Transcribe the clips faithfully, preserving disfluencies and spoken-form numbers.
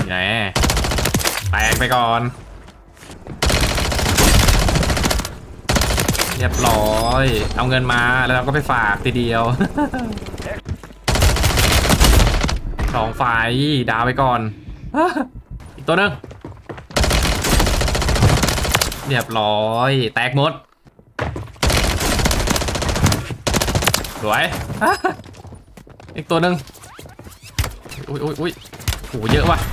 ไงแตกไปก่อนเรียบร้อยเอาเงินมาแล้วเราก็ไปฝากทีเดียวสองฝ่ายดาวไปก่อนอีกตัวนึงเรียบร้อยแตกหมดสวยอีกตัวนึงอุ้ยอุ้ยอุ้ยโหเยอะว่ะ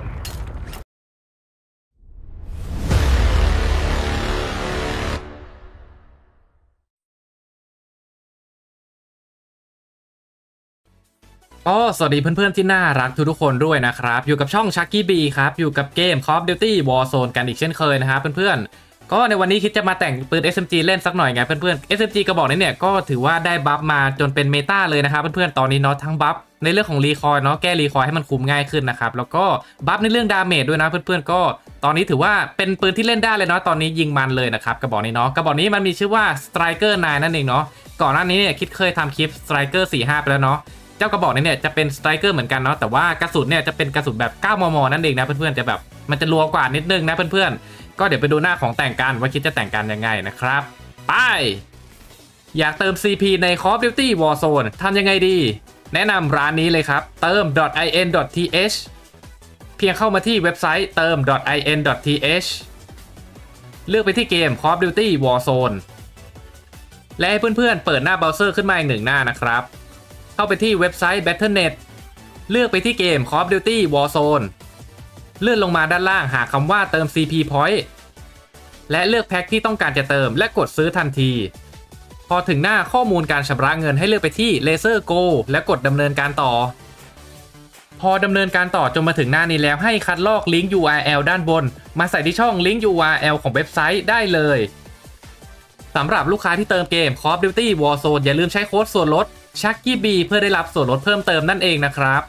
ก็สวัสดีเพื่อนๆที่น่ารักทุกๆคนด้วยนะครับอยู่กับช่อง Chucky B ครับอยู่กับเกม Call of Duty Warzone กันอีกเช่นเคยนะครับเพื่อนๆก็ในวันนี้คิดจะมาแต่งปืน เอส เอ็ม จี เล่นสักหน่อยไงเพื่อนๆ เอส เอ็ม จี กระบอกนี้เนี่ยก็ถือว่าได้บัฟมาจนเป็นเมตาเลยนะครับเพื่อนๆตอนนี้เนาะทั้งบัฟในเรื่องของรีคอยล์เนาะแก้รีคอยล์ให้มันคุมง่ายขึ้นนะครับแล้วก็บัฟในเรื่องดาเมจด้วยนะเพื่อนๆก็ตอนนี้ถือว่าเป็นปืนที่เล่นได้เลยเนาะตอนนี้ยิงมันเลยนะครับกระบอกนี้เนาะกระบอกนี้มันมีชื่อว่า Striker ไนน์ นั่นเองเนาะก่อนหน้านี้เนี่ยคิดเคยทำคลิป Striker สี่ห้าไปแล้วเนาะเจ้ากระบอกนี้เนี่ยจะเป็นสไตรเกอร์เหมือนกันเนาะแต่ว่ากระสุนเนี่ยจะเป็นกระสุนแบบ เก้ามม นั่นเองนะเพื่อนๆจะแบบมันจะรัวกว่านิดนึงนะเพื่อนๆก็เดี๋ยวไปดูหน้าของแต่งกันว่าคิดจะแต่งกันยังไงนะครับไปอยากเติม ซี พี ใน Call of Duty Warzone ทำยังไงดีแนะนำร้านนี้เลยครับเติม .in.th เพียงเข้ามาที่เว็บไซต์เติม .in.th เลือกไปที่เกม Call of Duty Warzone และให้เพื่อนๆเปิดหน้าเบราว์เซอร์ขึ้นมาอีกหนึ่งหน้านะครับเข้าไปที่เว็บไซต์ แบทเทิลเน็ต เลือกไปที่เกม Call of Duty Warzone เลื่อนลงมาด้านล่างหาคำว่าเติม ซี พี Point และเลือกแพ็คที่ต้องการจะเติมและกดซื้อทันทีพอถึงหน้าข้อมูลการชำระเงินให้เลือกไปที่ Laser Go และกดดำเนินการต่อพอดำเนินการต่อจนมาถึงหน้านี้แล้วให้คัดลอกลิงก์ ยู อาร์ แอล ด้านบนมาใส่ที่ช่องลิงก์ ยู อาร์ แอล ของเว็บไซต์ได้เลยสำหรับลูกค้าที่เติมเกม Call of Duty Warzone อย่าลืมใช้โค้ดส่วนลดChucky B เพื่อได้รับส่วนลดเพิ่มเติมนั่นเองนะครับ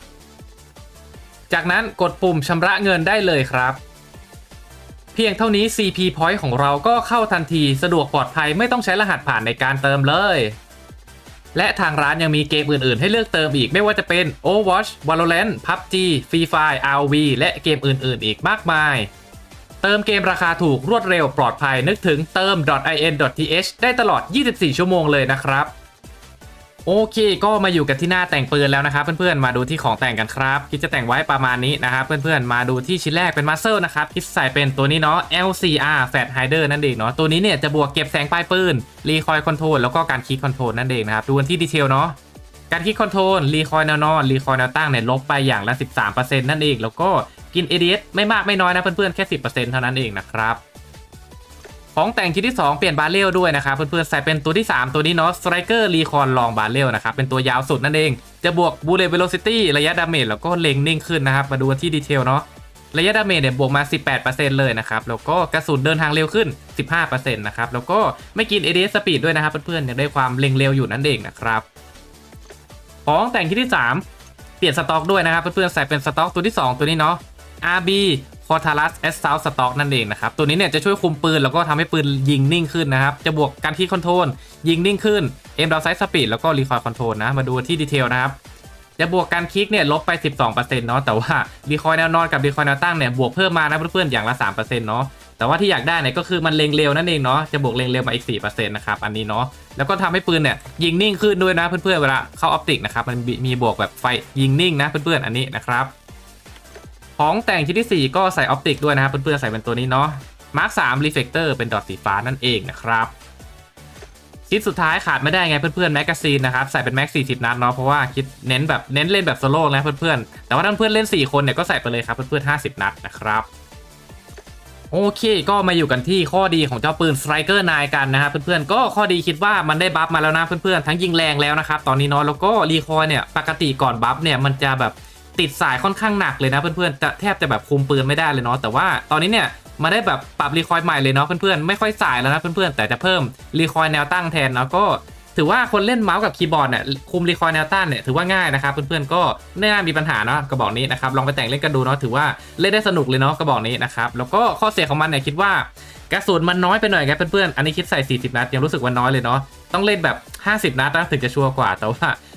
จากนั้นกดปุ่มชำระเงินได้เลยครับเพียงเท่านี้ ซี พี Point ของเราก็เข้าทันทีสะดวกปลอดภัยไม่ต้องใช้รหัสผ่านในการเติมเลยและทางร้านยังมีเกมอื่นๆให้เลือกเติมอีกไม่ว่าจะเป็น Overwatch Valorant พับจี Free Fire อาร์ โอ วี และเกมอื่นๆอีกมากมายเติมเกมราคาถูกรวดเร็วปลอดภัยนึกถึงเติม .in.th ได้ตลอดยี่สิบสี่ชั่วโมงเลยนะครับโอเคก็มาอยู่กันที่หน้าแต่งปืนแล้วนะครับเพื่อนๆมาดูที่ของแต่งกันครับคิดจะแต่งไว้ประมาณนี้นะครับเพื่อนๆมาดูที่ชิ้นแรกเป็นมัสเซลนะครับคิดใส่เป็นตัวนี้เนาะ แอล ซี อาร์ Fat Hider นั่นเองเนาะตัวนี้เนี่ยจะบวกเก็บแสงปลายปืนรีคอยล์คอนโทรลแล้วก็การคิกคอนโทรลนั่นเองนะครับดูกันที่ดีเทลเนาะการคิกคอนโทรลรีคอยล์แนวนอนรีคอยล์แนวตั้งเนี่ยลบไปอย่างละ สิบสามเปอร์เซ็นต์ นั่นเองแล้วก็กิน เอ ดี เอส ไม่มากไม่น้อยนะเพื่อนๆแค่ สิบเปอร์เซ็นต์ เท่านั้นเองนะครับของแต่งชิ้นที่สองเปลี่ยนบาร์เรลด้วยนะครับเพื่อนๆใส่เป็นตัวที่สามตัวนี้เนาะ Striker Recon Long Barrel นะครับเป็นตัวยาวสุดนั่นเองจะบวก Bullet Velocity ระยะดาเมจแล้วก็เล็งนิ่งขึ้นนะครับมาดูที่ดีเทลเนาะระยะดาเมจเนี่ยบวกมา สิบแปดเปอร์เซ็นต์ เลยนะครับแล้วก็กระสุนเดินทางเร็วขึ้น สิบห้าเปอร์เซ็นต์ นะครับแล้วก็ไม่กิน เอ ดี เอส Speed ด้วยนะครับเพื่อนๆยังได้ความเล็งเร็วอยู่นั่นเองนะครับของแต่งชิ้นที่สามเปลี่ยนสต็อกด้วยนะครับเพื่อนๆใส่เป็นสต็อกตัวที่สองตัวนี้เนาะ อาร์ บีFortress Assault Stock นั่นเองนะครับตัวนี้เนี่ยจะช่วยคุมปืนแล้วก็ทำให้ปืนยิงนิ่งขึ้นนะครับจะบวกการคีย์คอนโทรลยิงนิ่งขึ้น Aim Down Sight Speed แล้วก็ Recoil Control นะมาดูที่ดีเทลนะครับจะบวกการคลิกเนี่ยลบไป สิบสองเปอร์เซ็นต์ เนาะแต่ว่า Recoil แนวนอนกับ Recoil แนวตั้งเนี่ยบวกเพิ่มมานะเพื่อนๆอย่างละ สามเปอร์เซ็นต์ เนาะแต่ว่าที่อยากได้เนี่ยก็คือมันเล็งเร็วนั่นเองเนาะจะบวกเล็งเร็วมาอีก สี่เปอร์เซ็นต์ นะครับอันนี้เนาะแล้วก็ทำให้ปืนเนี่ยยิงนิ่งขึ้นด้วยนะเพื่อนๆเวลาเข้าออปติกนะครับมันมีบวกแบบไฟยิงนิ่งนะเพื่อนๆอันนี้นะครับของแต่งชิ้นที่สี่ก็ใส่ออปติกด้วยนะครับเพื่อนๆใส่เป็นตัวนี้เนาะ มาร์ค สาม Reflector เป็นดอทสีฟ้านั่นเองนะครับชิ้นสุดท้ายขาดไม่ได้ไงเพื่อนๆแมกกาซีนนะครับใส่เป็นแม็กสี่สิบนัดเนาะเพราะว่าคิดเน้นแบบเน้นเล่นแบบโซโล่นะเพื่อนๆแต่ว่าถ้าเพื่อนเล่นสี่คนเนี่ยก็ใส่ไปเลยครับเพื่อนๆห้าสิบนัดนะครับโอเคก็มาอยู่กันที่ข้อดีของเจ้าปืน Striker ไนน์ กันนะครับเพื่อนๆก็ข้อดีคิดว่ามันได้บัฟมาแล้วนะเพื่อนๆทั้งยิงแรงแล้วนะครับตอนนี้เนาะแล้วก็รีคอยเนี่ยปกติก่อนบัฟเนี่ยมันจะแบบติดสายค่อนข้างหนักเลยนะเพื่อนๆจะแทบจะแบบคุมปืนไม่ได้เลยเนาะแต่ว่าตอนนี้เนี่ยมาได้แบบปรับรีคอยล์ใหม่เลยเนาะเพื่อนๆไม่ค่อยสายแล้วนะเพื่อนๆแต่จะเพิ่มรีคอยล์แนวตั้งแทนแล้วก็ถือว่าคนเล่นเมาส์กับคีย์บอร์ดเนี่ยคุมรีคอยล์แนวตั้งเนี่ยถือว่าง่ายนะครับเพื่อนๆก็ไม่น่ามีปัญหาเนาะกระบอกนี้นะครับลองไปแต่งเล่นกันดูเนาะถือว่าเล่นได้สนุกเลยเนาะกระบอกนี้นะครับแล้วก็ข้อเสียของมันเนี่ยคิดว่ากระสุนมันน้อยไปหน่อยครับเพื่อนๆอันนี้คิดใส่สี่สิบนัดยังรู้สึกว่าน้อยเลยเนาะต้องเล่นแบบห้าสิบนัดนะถึงจะชัวร์กว่าแต่ว่า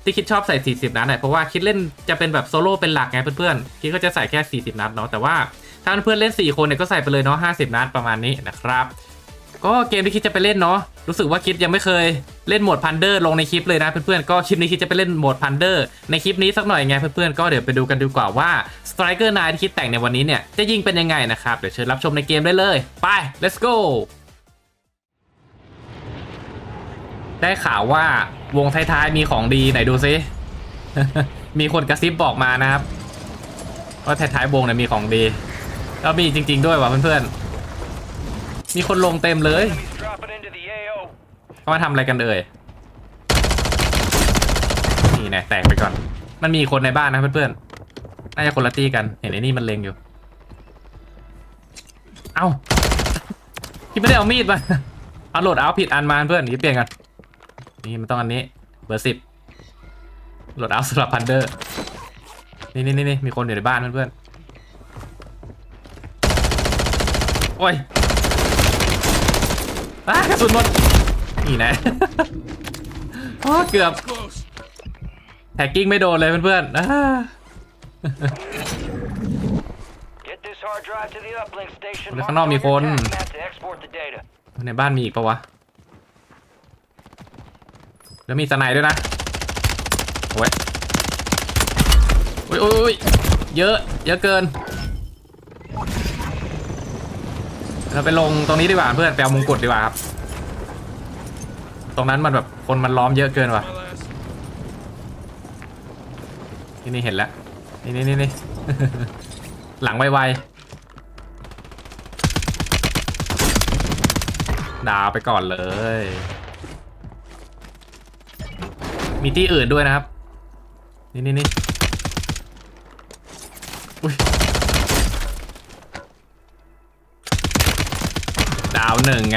ที่คิดชอบใส่สี่สิบนัดเนี่ยเพราะว่าคิดเล่นจะเป็นแบบโซโล่เป็นหลักไงเพื่อนๆคิดก็จะใส่แค่สี่สิบนัดเนาะแต่ว่าถ้าเพื่อนเล่นสี่คนเนี่ยก็ใส่ไปเลยเนาะห้าสิบนัดประมาณนี้นะครับก็เกมที่คิดจะไปเล่นเนาะรู้สึกว่าคิดยังไม่เคยเล่นโหมดพันเดอร์ลงในคลิปเลยนะเพื่อนๆก็คลิปนี้คิดจะไปเล่นโหมดพันเดอร์ในคลิปนี้สักหน่อยไงเพื่อนๆก็เดี๋ยวไปดูกันดีกว่าว่า Striker ไนน์ ที่คิดแต่งในวันนี้เนี่ยจะยิงเป็นยังไงนะครับเดี๋ยวเชิญรับชมในเกมได้เลยไป let's go ได้ข่าวว่าวงท้ายๆมีของดีไหนดูซิ มีคนกระซิบบอกมานะครับว่าท้ายๆวงเนี่ยมีของดีแล้วมีจริงๆด้วยว่ะเพื่อนๆมีคนลงเต็มเลยเขามาทำอะไรกันเอ่ยนี่แน่แตกไปก่อนมันมีคนในบ้านนะเพื่อนๆน่าจะคนละตีกันเห็นไอ้นี่มันเล็งอยู่เอ้าคิดไม่ได้เอามีดมาเอาโหลดเอาผิดอันมาเพื่อนคิดเปลี่ยนกันนี่มันต้องอันนี้เบอร์สิบโหลดเอาสำหรับพันเดอร์นี่นี่นี่มีคนอยู่ในบ้านเพื่อนๆโอ้ยอ่ะกระสุนหมดนี่นะโอ้เกือบแท็กกิ้งไม่โดนเลยเพื่อนๆแล้วข้างนอกมีคนในบ้านมีอีกปะวะแล้วมีสไนด์ด้วยนะโอ้ยโอ้ยโอ้ยเยอะเยอะเกินเราไปลงตรงนี้ดีกว่าเพื่อนไปเอามงกุฎดีกว่าครับตรงนั้นมันแบบคนมันล้อมเยอะเกินว่ะนี่นี่เห็นแล้วนี่นี่นี่นี่ หลังไวๆดาวไปก่อนเลยมีที่อื่นด้วยนะครับนี่นี่นี่อุ้ยดาวหนึ่งไง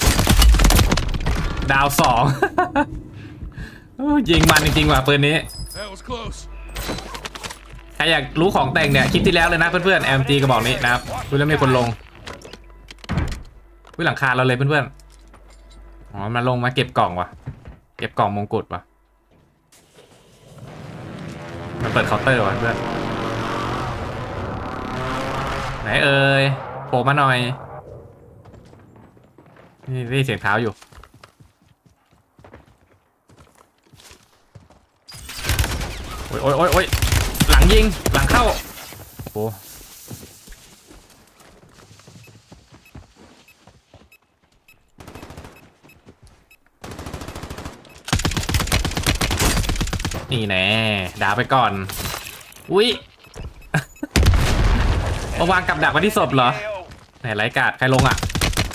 ดาวสอง ยิงมันจริงๆว่ะปืนนี้ใครอยากรู้ของแต่งเนี่ยคลิปที่แล้วเลยนะเพื่อนๆ แอม จี กระบอกนี้นะครับดูแล้วมีคนลงวิหลังคาเราเลยเพื่อนๆอ๋อมาลงมาเก็บกล่องว่ะเก็บกล่องมงกุฎว่ะมันเปิดเคาน์เตอร์ว่ะเพื่อนไหนเอ่ยโผล่มาหน่อยนี่ได้เสียงเท้าอยู่โอ้ยโอ้ยโอ้ยโอ้ยหลังยิงหลังเข้าโอ้นี่แน่ด่าไปก่อนอุ้ย มาวางกับดักไว้ที่ศพเหรอไหนไร้กาดใครลงอ่ะ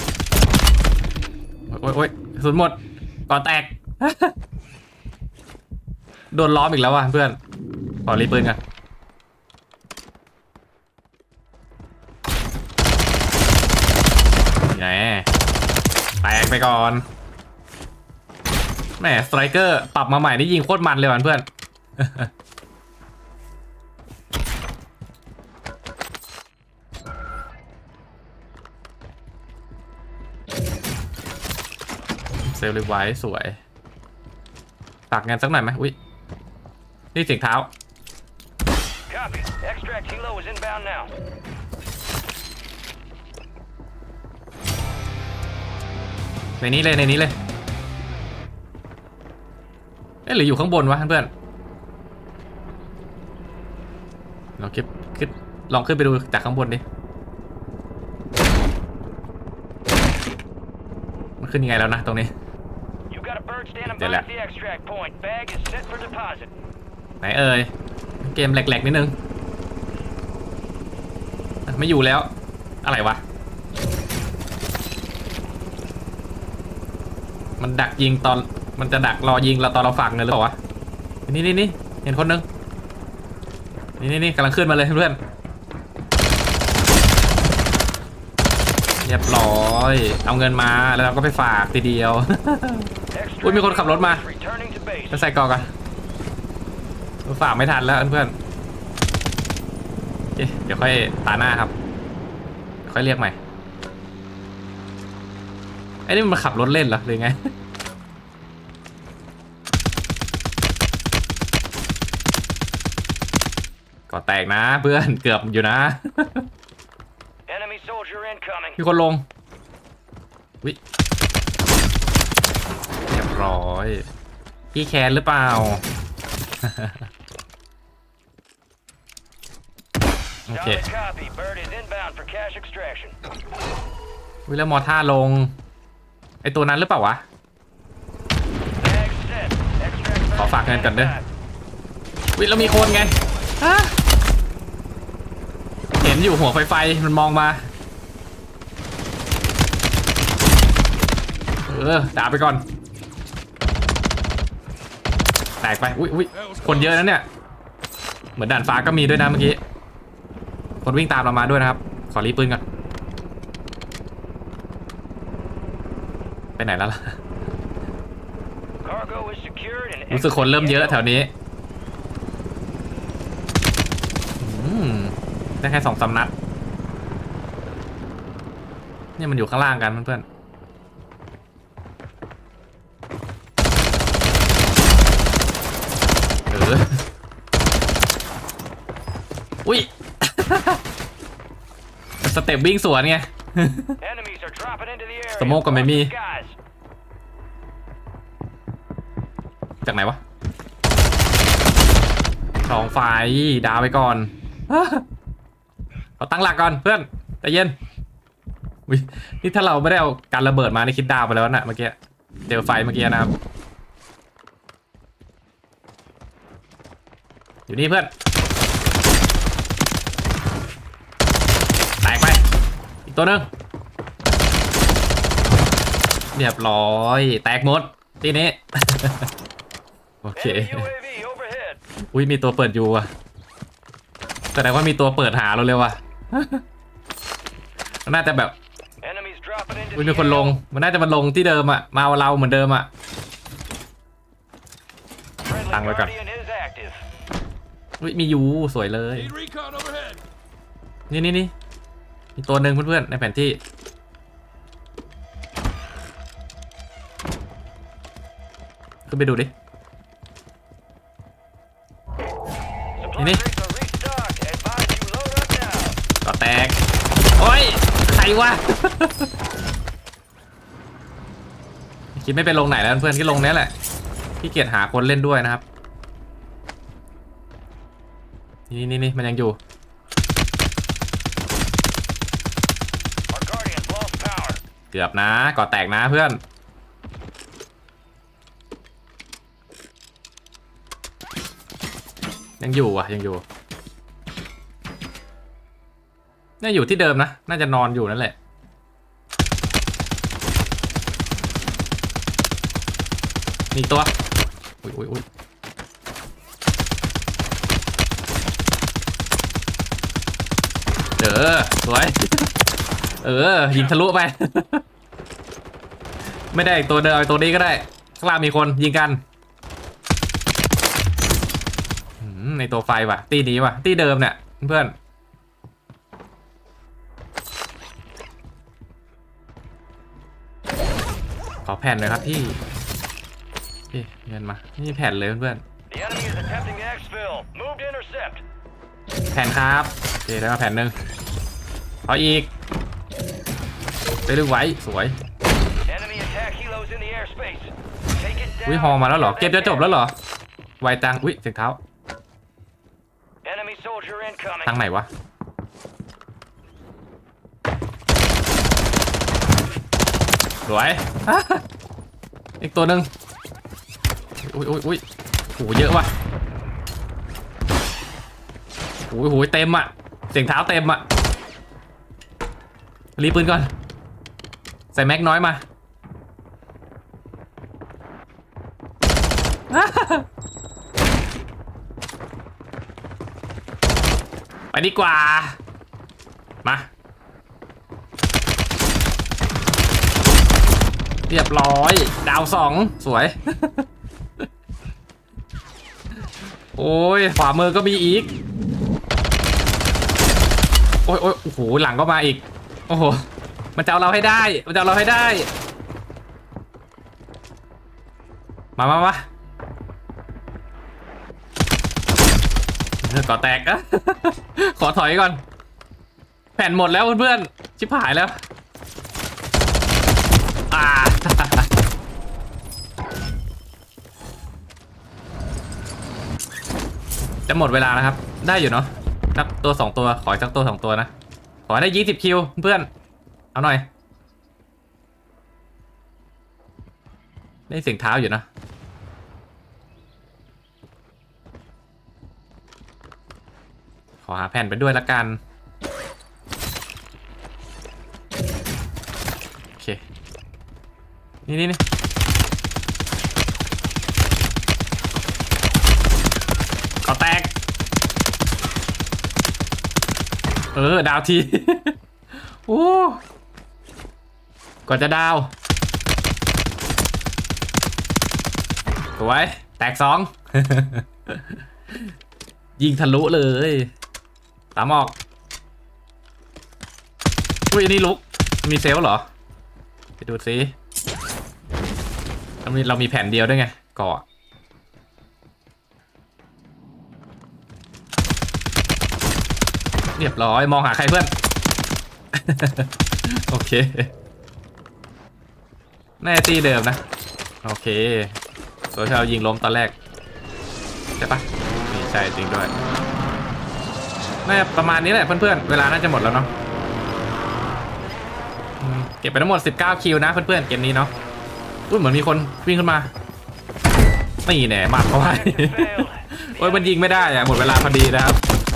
โอ้ยโอ้ยสุดหมดก่อนแตก โดนล้อมอีกแล้วว่ะเพื่อนขอรีปืนกันแหมแตกไปก่อนแหมสไตรเกอร์ปรับมาใหม่ได้ยิงโคตรมันเลยว่ะเพื่อน เซลล์รีไวซ์สวยฝากงานสักหน่อยไหมอุ้ยนี่เสียงเท้าในนี้เลยในนี้เลยเอ๊ะหรืออยู่ข้างบนวะเพื่อนลองขึ้นขึ้นลองขึ้นไปดูจากข้างบนดิมันขึ้นยังไงแล้วนะตรงนี้เดี๋ยวแหละไหนเอ่ยเกมแหลกๆนิดนึงไม่อยู่แล้วอะไรวะมันดักยิงตอนมันจะดักรอยิงเราตอนเราฝากเงินหรือเปล่าวะนี่นี่นี่เห็นคนนึงนี่นี่นี่กำลังขึ้นมาเลยเพื่อนเรียบร้อยเอาเงินมาแล้วเราก็ไปฝากทีเดียว อุ้ยมีคนขับรถมาไปใส่กล่องกันฝากไม่ทันแล้วเพื่อนเดี๋ยวค่อยตาหน้าครับค่อยเรียกใหม่ไอ้นี่มันขับรถเล่นเหรอหรือไงก็แตกนะเพื่อนเกือบอยู่นะมีคนลงวิเรียบร้อยพี่แคนหรือเปล่าโอเควิแล้วมอท่าลงไอตัวนั้นหรือเปล่าวะขอฝากเงินกันเด้อวิแล้วมีคนไงเห็นอยู่หัวไฟไฟมันมองมาเออด่าไปก่อนแตกไปอุ้ยอุ้ยคนเยอะนะเนี่ยเหมือนด่านฟ้าก็มีด้วยนะเมื่อกี้คนวิ่งตามเรามาด้วยนะครับขอรีบปืนก่อนไปไหนแล้วล่ะรู้สึกคนเริ่มเยอะแถวนี้ได้แค่สองสามนัดเนี่ยมันอยู่ข้างล่างกันเพื่อนๆเอออุ้ยสเต็ปวิ่งสวนไงสโมกก็ไม่มีจากไหนวะสองไฟดาวไปก่อนเราตั้งหลักก่อนเพื่อนใจเย็นวินี่ถ้าเราไม่ได้เอาการระเบิดมาในคิดดาวไปแล้วนะเมื่อกี้เจอไฟเมื่อกี้นะครับอยู่นี่เพื่อนแตกไปอีกตัวนึงเรียบร้อยแตกหมดทีนี้โอเคอุ้ยมีตัวเปิดอยู่อ่ะแสดงว่ามีตัวเปิดหาเราเร็วว่ะน่าจะแบบอุ้ยมีคนลงมันน่าจะมาลงที่เดิมอ่ะมาเอาเราเหมือนเดิมอ่ะตั้งไว้ก่อนอุ้ยมียูสวยเลยนี่นี่นี่มีตัวหนึ่งเพื่อนๆในแผนที่ขึ้นไปดูดินี่นี่ก็แตกโอ้ยใครวะคิดไม่ไปลงไหนแล้วเพื่อนที่ลงนี้แหละพี่เกียรหาคนเล่นด้วยนะครับนี่นี่นี่มันยังอยู่เกือบนะก่อแตกนะเพื่อนยังอยู่อ่ะยังอยู่น่าอยู่ที่เดิมนะน่าจะนอนอยู่นั่นแหละมีตัวอุ้ยอุ้ยอุ้ยเออสวยเออยิงทะลุไปไม่ได้ตัวเดิมตัวนี้ก็ได้ข้างล่างมีคนยิงกันในตัวไฟว่ะตีนี้ว่ะตีเดิมเนี่ยเพื่อนขอแผ่นเลยครับพี่พี่เงินมานี่แผ่นเลยเพื่อนแผ่นครับโอเคได้มาแผ่นหนึ่งขออีกไปดูไว้สวยอุ้ยฮอมาแล้วเหรอเก็บจะจบแล้วเหรอไวจังอุ้ยเสียงเท้าทางไหนวะสวยอีกตัวหนึ่งอุ้ยอุ้ยอุ้ยโหเยอะว่ะโอ้ยโหเต็มอ่ะเสียงเท้าเต็มอ่ะรีบปืนก่อนใส่แม็กน้อยมาไปดีกว่ามาเรียบร้อยดาวสองสวยโอ้ยขวามือก็มีอีกโอ้ยโอ้ยโอ้โหหลังก็มาอีกโอ้โหมันจะเอาเราให้ได้มันจะเอาเราให้ได้มามามาก่อแตกอะ ขอถอยก่อนแผ่นหมดแล้วเพื่อนๆชิบหายแล้วอ่า จะหมดเวลาแล้วครับได้อยู่เนาะนับตัวสองตัวขอสักตัวสองตัวนะขอได้ยี่สิบคิวเพื่อนเอาหน่อยได้เสียงเท้าอยู่นะขอหาแผ่นไปด้วยละกันโอเคนี่นี่นี่ก็แตกเออดาวที โอ้ก่อนจะดาวสวยแตกสอง ยิงทะลุเลยตามออกอุ้ยนี่ลุกมีเซลล์เหรอไปดูซิเรามีเรามีแผ่นเดียวด้วยไงเกาะเรียบร้อยมองหาใครเพื่อน โอเคแน่ตีเดิมนะโอเคโซเชียลยิงล้มตอนแรกใช่ปะนี่ใช่จริงด้วยน่าจะประมาณนี้แหละเพื่อนๆเวลาน่าจะหมดแล้วเนาะเก็บไปทั้งหมดสิบเก้าคิวนะเพื่อนๆเกมนี้เนาะอุ้ยเหมือนมีคนวิ่งขึ้นมานี่แน่มาเขาให้ โอ้ยมันยิงไม่ได้อะหมดเวลาพอดีนะครับ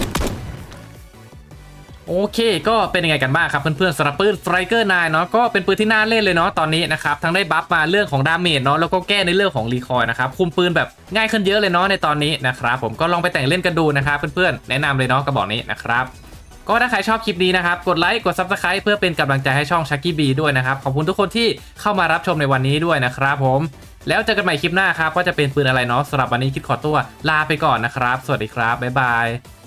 โอเคก็เป็นยังไงกันบ้างครับเพื่อนๆสำหรับปืน Striker ไนน์ เนาะก็เป็นปืนที่น่าเล่นเลยเนาะตอนนี้นะครับทั้งได้บัฟมาเรื่องของดาเมจเนาะแล้วก็แก้ในเรื่องของรีคอยล์นะครับคุมปืนแบบง่ายขึ้นเยอะเลยเนาะในตอนนี้นะครับผมก็ลองไปแต่งเล่นกันดูนะครับเพื่อนๆแนะนำเลยเนาะกระบอกนี้นะครับก็ถ้าใครชอบคลิปนี้นะครับกดไลค์กด ซับสไครบ์ เพื่อเป็นกำลังใจให้ช่อง Chucky B ด้วยนะครับขอบคุณทุกคนที่เข้ามารับชมในวันนี้ด้วยนะครับผมแล้วเจอกันใหม่คลิปหน้าครับว่าจะเป็นปืนอะไรเนาะสำหรับวันนี้คิดขอตัวลาไปก่อนนะครับสวัสดีครับบ๊ายบาย